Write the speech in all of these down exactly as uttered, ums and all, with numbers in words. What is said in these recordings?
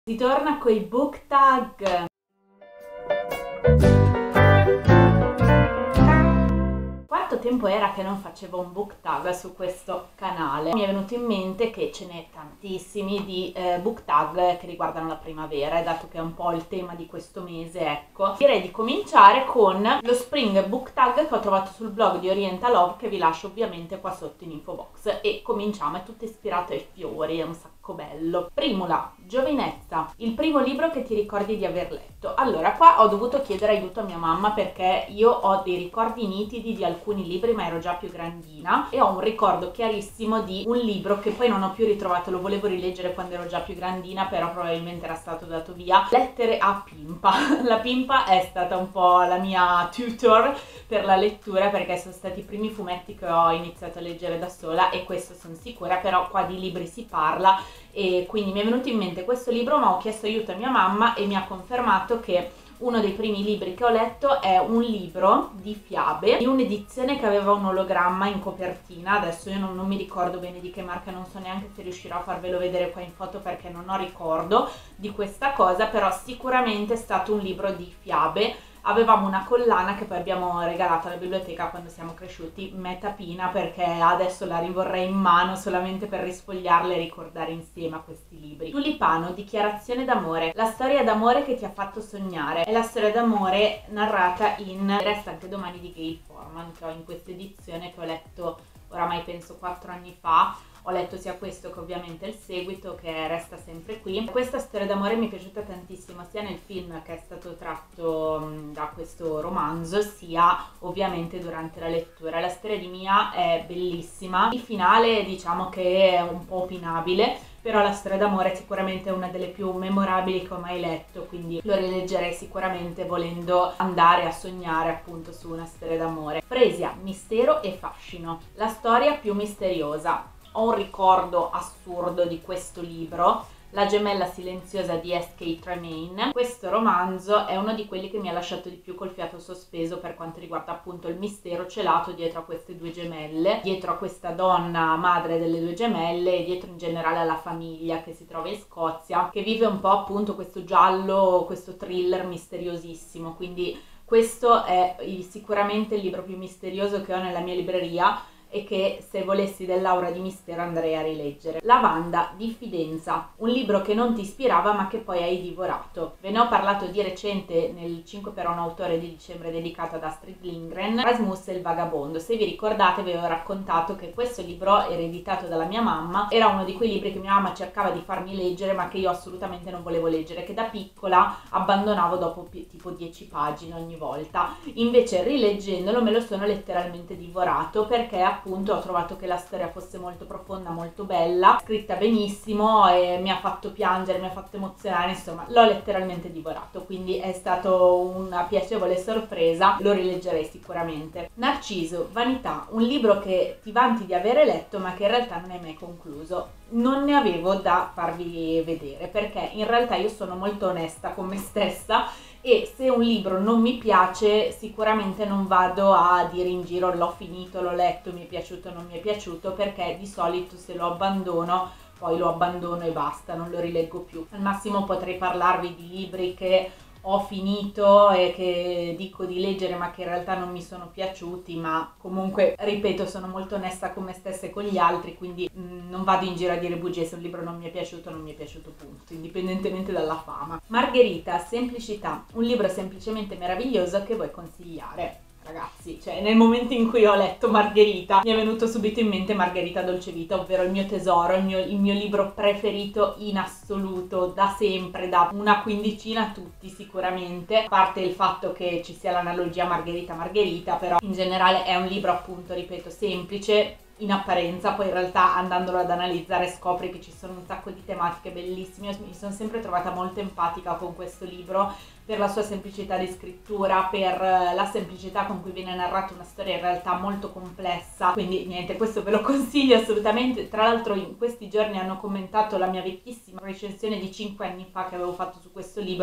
Si torna coi book tag. Quanto tempo era che non facevo un book tag su questo canale? Mi è venuto in mente che ce n'è tantissimi di eh, book tag che riguardano la primavera, e dato che è un po' il tema di questo mese, ecco, direi di cominciare con lo spring book tag che ho trovato sul blog di Oriental Love, che vi lascio ovviamente qua sotto in info box. E cominciamo, è tutto ispirato ai fiori, è un sacco bello. Primula, Giovinezza, il primo libro che ti ricordi di aver letto. Allora, qua ho dovuto chiedere aiuto a mia mamma perché io ho dei ricordi nitidi di alcuni libri, ma ero già più grandina, e ho un ricordo chiarissimo di un libro che poi non ho più ritrovato, lo volevo rileggere quando ero già più grandina, però probabilmente era stato dato via. Lettere a Pimpa. La Pimpa è stata un po' la mia tutor per la lettura, perché sono stati i primi fumetti che ho iniziato a leggere da sola, e questo sono sicura, però qua di libri si parla, e quindi mi è venuto in mente questo libro, ma ho chiesto aiuto a mia mamma e mi ha confermato che uno dei primi libri che ho letto è un libro di fiabe in un'edizione che aveva un ologramma in copertina. Adesso io non, non mi ricordo bene di che marca, non so neanche se riuscirò a farvelo vedere qua in foto perché non ho ricordo di questa cosa, però sicuramente è stato un libro di fiabe. Avevamo una collana che poi abbiamo regalato alla biblioteca quando siamo cresciuti, Metapina, perché adesso la rivorrei in mano solamente per risfogliarla e ricordare insieme a questi libri. Tulipano, Dichiarazione d'amore, la storia d'amore che ti ha fatto sognare. È la storia d'amore narrata in Resta anche domani di Gayle Forman, che ho in questa edizione, che ho letto oramai penso quattro anni fa. Ho letto sia questo che ovviamente il seguito, che Resta sempre qui. Questa storia d'amore mi è piaciuta tantissimo, sia nel film che è stato tratto mh, da questo romanzo, sia ovviamente durante la lettura. La storia di Mia è bellissima, il finale diciamo che è un po' opinabile, però la storia d'amore è sicuramente una delle più memorabili che ho mai letto, quindi lo rileggerei sicuramente volendo andare a sognare appunto su una storia d'amore. Fresia, Mistero e fascino, la storia più misteriosa. Ho un ricordo assurdo di questo libro, La gemella silenziosa di S K Tremaine. Questo romanzo è uno di quelli che mi ha lasciato di più col fiato sospeso per quanto riguarda appunto il mistero celato dietro a queste due gemelle, dietro a questa donna madre delle due gemelle e dietro in generale alla famiglia che si trova in Scozia, che vive un po' appunto questo giallo, questo thriller misteriosissimo. Quindi questo è sicuramente il libro più misterioso che ho nella mia libreria e che se volessi dell'aura di mistero andrei a rileggere. Lavanda, Diffidenza, un libro che non ti ispirava ma che poi hai divorato. Ve ne ho parlato di recente nel cinque per un autore di dicembre dedicato ad Astrid Lindgren, Rasmus e il vagabondo. Se vi ricordate vi avevo raccontato che questo libro, ereditato dalla mia mamma, era uno di quei libri che mia mamma cercava di farmi leggere ma che io assolutamente non volevo leggere, che da piccola abbandonavo dopo tipo dieci pagine ogni volta. Invece rileggendolo me lo sono letteralmente divorato, perché appunto ho trovato che la storia fosse molto profonda, molto bella, scritta benissimo, e mi ha fatto piangere, mi ha fatto emozionare, insomma l'ho letteralmente divorato, quindi è stato una piacevole sorpresa, lo rileggerei sicuramente. Narciso, Vanità, un libro che ti vanti di avere letto ma che in realtà non hai mai concluso. Non ne avevo da farvi vedere perché in realtà io sono molto onesta con me stessa, e se un libro non mi piace sicuramente non vado a dire in giro l'ho finito, l'ho letto, mi è piaciuto, non mi è piaciuto, perché di solito se lo abbandono poi lo abbandono e basta, non lo rileggo più. Al massimo potrei parlarvi di libri che ho finito e che dico di leggere ma che in realtà non mi sono piaciuti, ma comunque ripeto sono molto onesta con me stessa e con gli altri, quindi mh, non vado in giro a dire bugie. Se un libro non mi è piaciuto non mi è piaciuto, punto, indipendentemente dalla fama. Margherita, Semplicità, un libro semplicemente meraviglioso che vuoi consigliare. Ragazzi, cioè nel momento in cui ho letto Margherita mi è venuto subito in mente Margherita Dolcevita, ovvero il mio tesoro, il mio, il mio libro preferito in assoluto, da sempre, da una quindicina tutti sicuramente, a parte il fatto che ci sia l'analogia Margherita Margherita, però in generale è un libro appunto, ripeto, semplice in apparenza, poi in realtà andandolo ad analizzare scopri che ci sono un sacco di tematiche bellissime. Io mi sono sempre trovata molto empatica con questo libro per la sua semplicità di scrittura, per la semplicità con cui viene narrata una storia in realtà molto complessa, quindi niente, questo ve lo consiglio assolutamente. Tra l'altro in questi giorni hanno commentato la mia vecchissima recensione di cinque anni fa che avevo fatto su questo libro,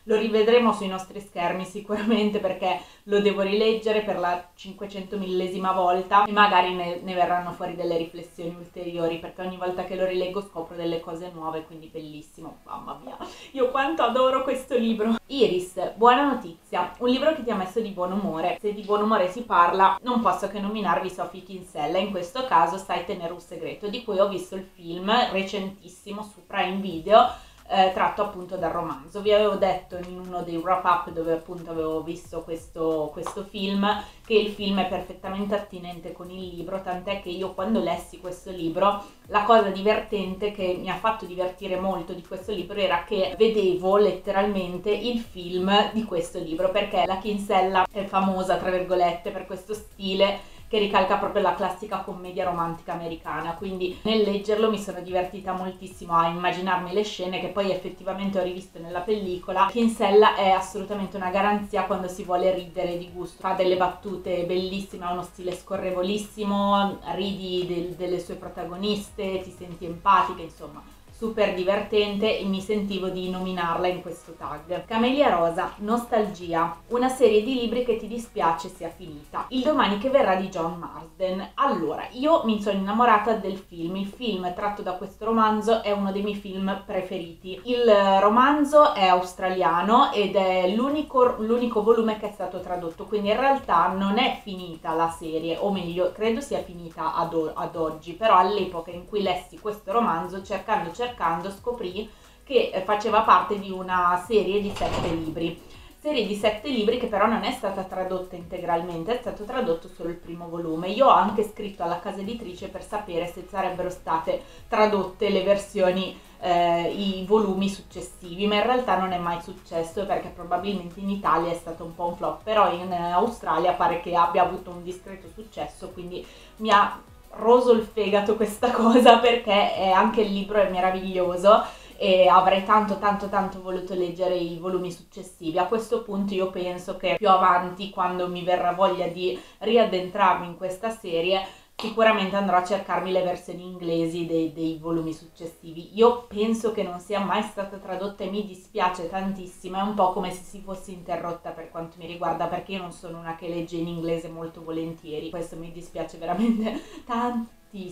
lo rivedremo sui nostri schermi sicuramente, perché lo devo rileggere per la cinquecentomillesima volta e magari ne, ne verranno fuori delle riflessioni ulteriori, perché ogni volta che lo rileggo scopro delle cose nuove, quindi bellissimo, mamma mia, io quanto adoro questo libro. Iris, buona notizia, un libro che ti ha messo di buon umore. Se di buon umore si parla, non posso che nominarvi Sophie Kinsella, in questo caso Sai tenere un segreto, di cui ho visto il film recentissimo su Prime Video, Eh, tratto appunto dal romanzo. Vi avevo detto in uno dei wrap up dove appunto avevo visto questo, questo film che il film è perfettamente attinente con il libro, tant'è che io quando lessi questo libro la cosa divertente che mi ha fatto divertire molto di questo libro era che vedevo letteralmente il film di questo libro, perché la Kinsella è famosa tra virgolette per questo stile che ricalca proprio la classica commedia romantica americana, quindi nel leggerlo mi sono divertita moltissimo a immaginarmi le scene che poi effettivamente ho rivisto nella pellicola. Kinsella è assolutamente una garanzia quando si vuole ridere di gusto, fa delle battute bellissime, ha uno stile scorrevolissimo, ridi del, delle sue protagoniste, ti senti empatica, insomma super divertente, e mi sentivo di nominarla in questo tag. Camelia Rosa, Nostalgia, una serie di libri che ti dispiace sia finita. Il domani che verrà di John Marsden. Allora, io mi sono innamorata del film, il film tratto da questo romanzo è uno dei miei film preferiti. Il romanzo è australiano ed è l'unico, l'unico volume che è stato tradotto, quindi in realtà non è finita la serie, o meglio, credo sia finita ad, ad oggi, però all'epoca in cui lessi questo romanzo, cercando cercando cercando scoprì che faceva parte di una serie di sette libri serie di sette libri che però non è stata tradotta integralmente, è stato tradotto solo il primo volume. Io ho anche scritto alla casa editrice per sapere se sarebbero state tradotte le versioni eh, i volumi successivi, ma in realtà non è mai successo, perché probabilmente in Italia è stato un po' un flop, però in Australia pare che abbia avuto un discreto successo, quindi mi ha roso il fegato questa cosa, perché è, anche il libro è meraviglioso e avrei tanto tanto tanto voluto leggere i volumi successivi. A questo punto io penso che più avanti, quando mi verrà voglia di riaddentrarmi in questa serie, sicuramente andrò a cercarmi le versioni inglesi dei, dei volumi successivi. Io penso che non sia mai stata tradotta e mi dispiace tantissimo, è un po' come se si fosse interrotta per quanto mi riguarda, perché io non sono una che legge in inglese molto volentieri, questo mi dispiace veramente tanto.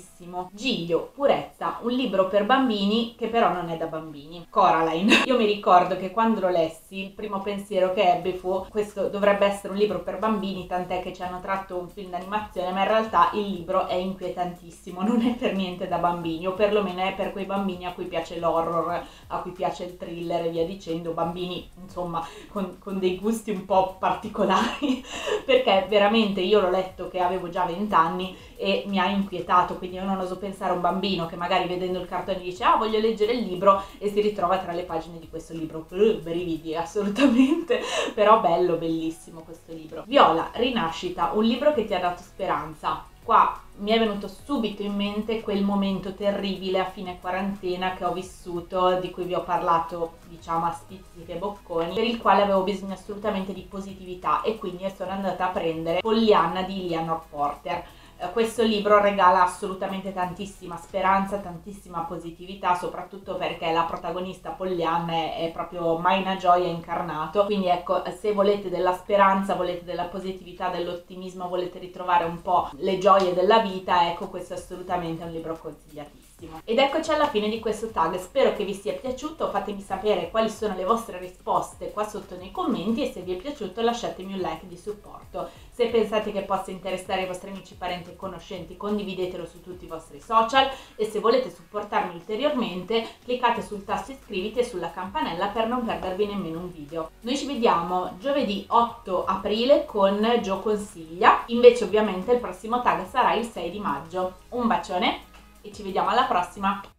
Giglio, Purezza, un libro per bambini che però non è da bambini. Coraline. Io mi ricordo che quando lo lessi il primo pensiero che ebbe fu: questo dovrebbe essere un libro per bambini, tant'è che ci hanno tratto un film d'animazione, ma in realtà il libro è inquietantissimo, non è per niente da bambini, o perlomeno è per quei bambini a cui piace l'horror, a cui piace il thriller e via dicendo, bambini insomma con, con dei gusti un po' particolari perché veramente io l'ho letto che avevo già venti anni e mi ha inquietato, quindi io non oso pensare a un bambino che magari vedendo il cartone dice ah voglio leggere il libro e si ritrova tra le pagine di questo libro. Uh, brividi assolutamente, però bello, bellissimo questo libro. Viola, Rinascita, un libro che ti ha dato speranza. Qua mi è venuto subito in mente quel momento terribile a fine quarantena che ho vissuto, di cui vi ho parlato diciamo a spizzichi e bocconi, per il quale avevo bisogno assolutamente di positività, e quindi sono andata a prendere Pollyanna di Eleanor Porter. Questo libro regala assolutamente tantissima speranza, tantissima positività, soprattutto perché la protagonista Pollyanna è, è proprio Maina Gioia incarnato, quindi ecco, se volete della speranza, volete della positività, dell'ottimismo, volete ritrovare un po' le gioie della vita, ecco, questo è assolutamente un libro consigliatissimo. Ed eccoci alla fine di questo tag, spero che vi sia piaciuto, fatemi sapere quali sono le vostre risposte qua sotto nei commenti, e se vi è piaciuto lasciatemi un like di supporto. Se pensate che possa interessare i vostri amici, parenti e conoscenti, condividetelo su tutti i vostri social, e se volete supportarmi ulteriormente cliccate sul tasto iscriviti e sulla campanella per non perdervi nemmeno un video. Noi ci vediamo giovedì otto aprile con Gio Consiglia, invece ovviamente il prossimo tag sarà il sei di maggio. Un bacione e ci vediamo alla prossima!